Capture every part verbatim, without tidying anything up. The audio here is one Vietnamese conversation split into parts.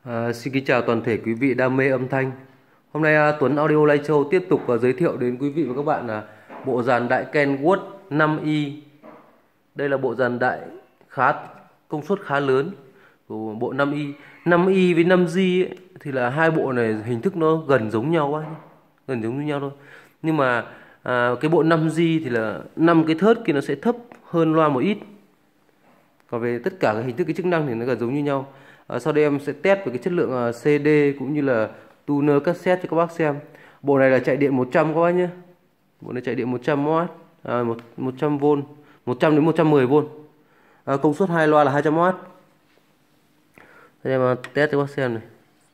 À, xin kính chào toàn thể quý vị đam mê âm thanh. Hôm nay à, Tuấn Audio Live Show tiếp tục à, giới thiệu đến quý vị và các bạn là bộ dàn đại Kenwood năm y. Đây là bộ dàn đại khá công suất khá lớn của bộ năm y. năm y với năm G ấy, thì là hai bộ này hình thức nó gần giống nhau quá, gần giống như nhau thôi. Nhưng mà à, cái bộ năm G thì là năm cái thớt kia nó sẽ thấp hơn loa một ít. Còn về tất cả các hình thức cái chức năng thì nó gần giống như nhau. À, sau đây em sẽ test về cái chất lượng uh, xê đê cũng như là tuner cassette cho các bác xem. Bộ này là chạy điện một trăm các bác nhé. Bộ này chạy điện một trăm oát, à, một, một trăm vôn, một trăm đến một trăm mười vôn. À, công suất hai loa là hai trăm oát. Đây em uh, test cho các bác xem này.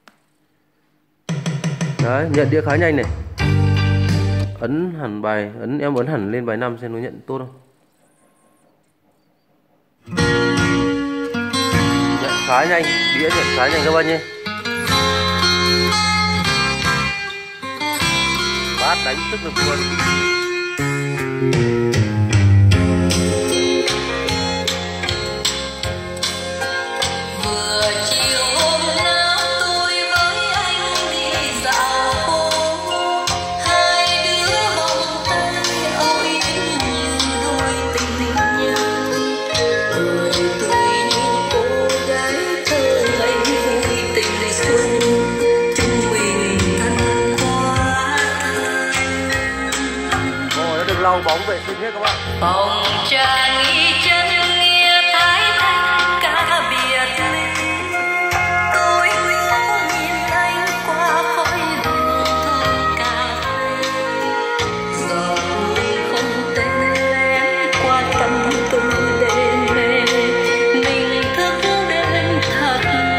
Đấy, nhận đĩa khá nhanh này. Ấn hẳn bài, ấn em ấn hẳn lên bài năm xem nó nhận tốt không. Khá nhanh, đĩa nhận khá nhanh các bạn nhé. Bát đánh tức lực luôn. Lau bóng vệ sinh hết các bạn. Phòng trà nghi chân nghĩa thái thanh cả biệt ly. Tôi không nhìn anh qua khói hương thơm cà phê. Giờ tôi không tên lén qua tâm tư đêm mê. Mình thức đêm thật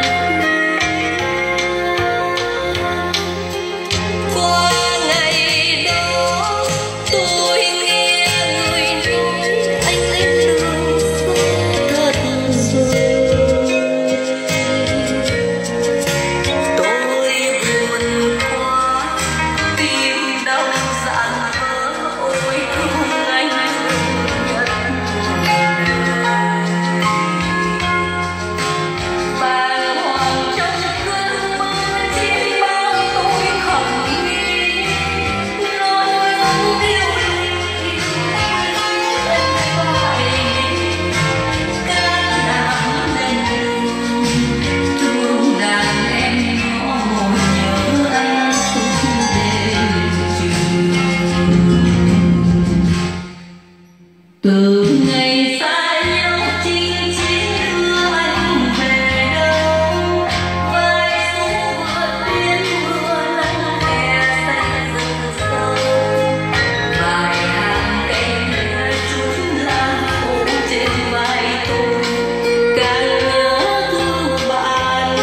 qua ngày đó tôi từ ngày xa nhau chinh chiến đưa anh về đâu, vai xuống vượt biên mưa nắng hè xanh rừng sâu, vài hàng cây nêu chút lá khô trên vai tôi, càng nhớ thương bạn.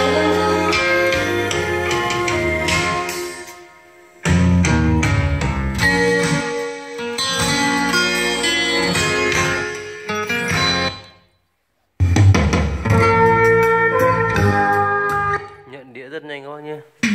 Đĩa rất nhanh các bác nhé.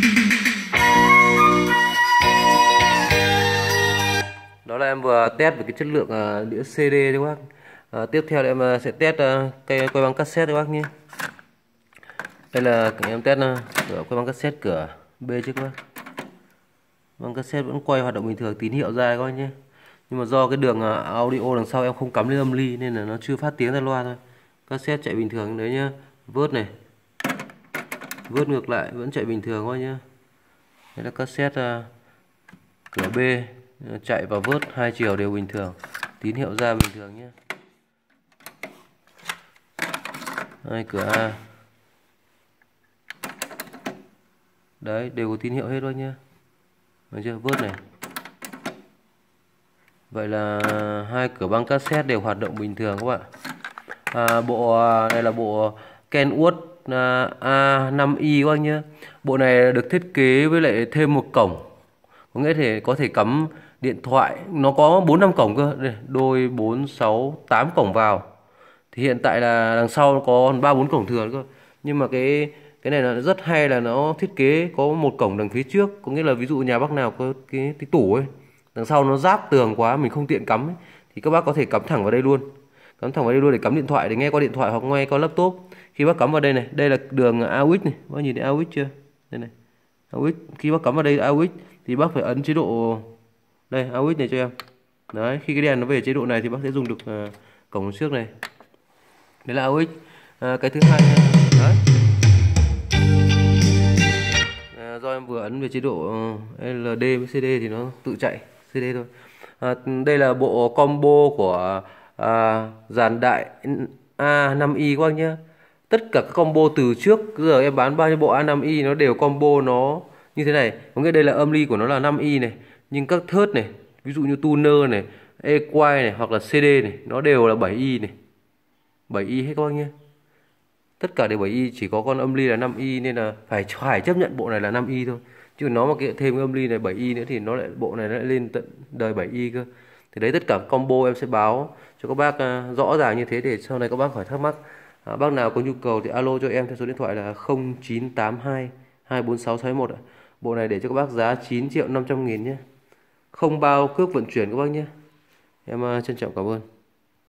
Đó là em vừa test về cái chất lượng uh, đĩa xê đê đấy các bác. Uh, tiếp theo em uh, sẽ test uh, cây quay băng cassette các bác nhé. Đây là em test uh, cửa quay băng cassette cửa B chứ các bác. Băng cassette vẫn quay hoạt động bình thường, tín hiệu ra các bác nhé. Nhưng mà do cái đường uh, audio đằng sau em không cắm lên âm ly nên là nó chưa phát tiếng ra loa thôi. Cassette chạy bình thường đấy nhá. Vớt này, vớt ngược lại vẫn chạy bình thường thôi nhá. Đây là cassette uh, cửa B uh, chạy và vớt hai chiều đều bình thường, tín hiệu ra bình thường nhé. Đây, cửa A đấy đều có tín hiệu hết thôi nhá. Được chưa? Vớt này. Vậy là hai cửa băng cassette đều hoạt động bình thường các bạn. À, bộ này là bộ Kenwood A năm y các anh nhé. Bộ này được thiết kế với lại thêm một cổng, có nghĩa thì có thể cắm điện thoại, nó có bốn năm cổng cơ. Đây, đôi bốn sáu tám cổng vào. Thì hiện tại là đằng sau nó có ba bốn cổng thừa cơ. Nhưng mà cái cái này là rất hay là nó thiết kế có một cổng đằng phía trước, có nghĩa là ví dụ nhà bác nào có cái, cái tủ ấy, đằng sau nó giáp tường quá mình không tiện cắm ấy, thì các bác có thể cắm thẳng vào đây luôn. Cắm thẳng vào đây luôn để cắm điện thoại, để nghe qua điện thoại hoặc nghe qua laptop. Khi bác cắm vào đây này, đây là đường a u ích này, bác nhìn thấy a u ích chưa? Đây này, a u ích. Khi bác cắm vào đây a u ích thì bác phải ấn chế độ đây a u ích này cho em. Đấy, khi cái đèn nó về chế độ này thì bác sẽ dùng được uh, cổng trước này. Đấy là a u ích. À, cái thứ hai đấy. À, do em vừa ấn về chế độ lờ đê với xê đê thì nó tự chạy xê đê thôi. À, đây là bộ combo của à, dàn đại a năm i các bác nhé. Tất cả các combo từ trước giờ em bán bao nhiêu bộ a năm i nó đều combo nó như thế này. Có nghĩa đây là âm ly của nó là năm i này, nhưng các thớt này, ví dụ như tuner này, equalize này hoặc là xê đê này, nó đều là bảy i này. bảy i hết các bác nhé. Tất cả đều bảy i, chỉ có con âm ly là năm i nên là phải phải chấp nhận bộ này là năm i thôi. Chứ nó mà thêm cái âm ly này bảy i nữa thì nó lại bộ này nó lại lên tận đời bảy i cơ. Thì đấy, tất cả combo em sẽ báo cho các bác uh, rõ ràng như thế để sau này các bác khỏi thắc mắc. À, bác nào có nhu cầu thì alo cho em theo số điện thoại là không chín tám hai hai bốn sáu sáu một. Bộ này để cho các bác giá chín triệu năm trăm nghìn nhé. Không bao cước vận chuyển các bác nhé. Em uh, trân trọng cảm ơn.